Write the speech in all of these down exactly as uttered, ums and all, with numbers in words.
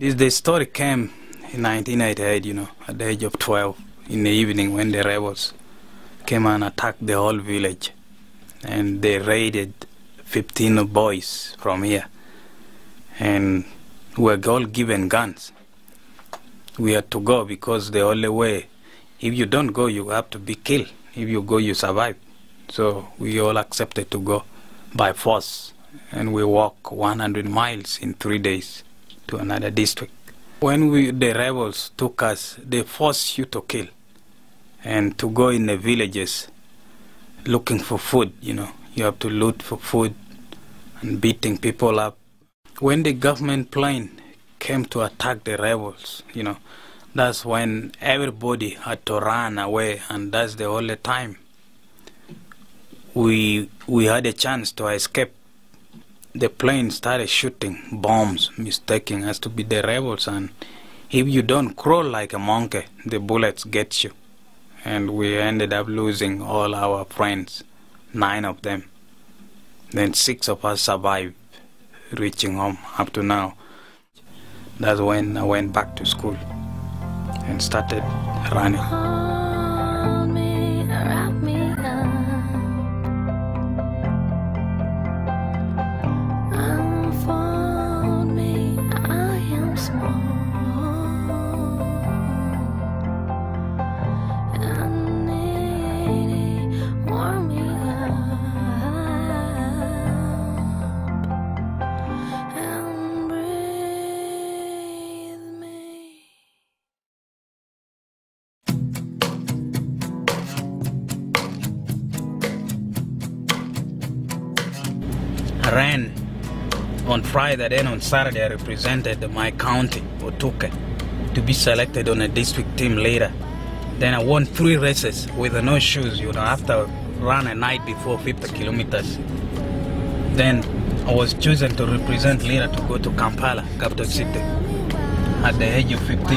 This the story came in nineteen eighty-eight, you know, at the age of twelve in the evening when the rebels came and attacked the whole village, and they raided fifteen boys from here, and we were all given guns. We had to go because the only way, if you don't go, you have to be killed. If you go, you survive. So we all accepted to go by force, and we walked one hundred miles in three days to another district. When we, the rebels took us, they forced you to kill and to go in the villages looking for food, you know. You have to loot for food and beating people up. When the government plane came to attack the rebels, you know, that's when everybody had to run away, and that's the only time we we had a chance to escape. The plane started shooting bombs, mistaking us to be the rebels, and if you don't crawl like a monkey, the bullets get you. And we ended up losing all our friends, nine of them. Then six of us survived, reaching home up to now. That's when I went back to school and started running. Hold me, wrap me up. Unfold me, I am small and needy. Warm me up and breathe me. I ran on Friday, then on Saturday I represented my county, Otuke, to be selected on a district team later. Then I won three races with no shoes, you know, after run a night before fifty kilometers. Then I was chosen to represent later to go to Kampala, capital city, at the age of fifteen.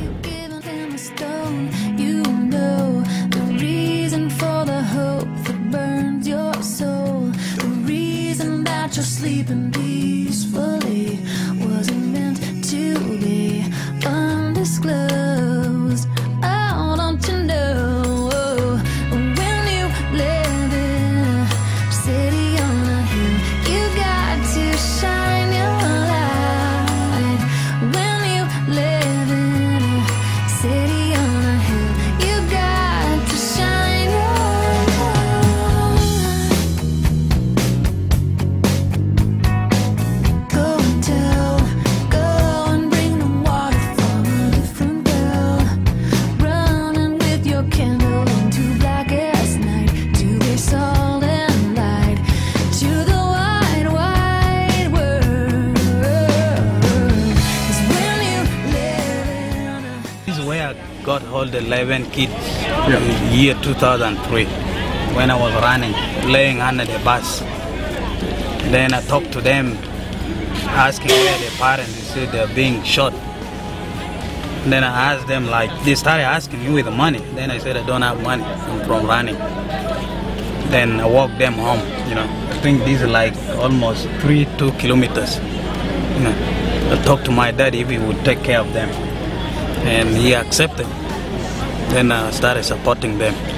You know the reason for the hope that burns your soul. The reason that you're sleeping peacefully wasn't meant to be undisclosed. Oh, don't you know, when you live in a city on a hill, you got to shine your light. When you live in a city on a hill, you got to shine your light. Go and tell, go and bring the water from a different well. Running with your candle into blackest night, to be salt and light, to the wide, wide world. 'Cause when you live in a This is where I got hold of eleven kids in year two thousand three when I was running, laying under the bus. Then I talked to them, asking where their parents. They said they're being shot. Then I asked them, like, they started asking me with the money. Then I said I don't have money, I'm from running. Then I walked them home, you know. I think this is like almost three, two kilometers. You know, I talked to my dad if he would take care of them, and he accepted. Then I started supporting them.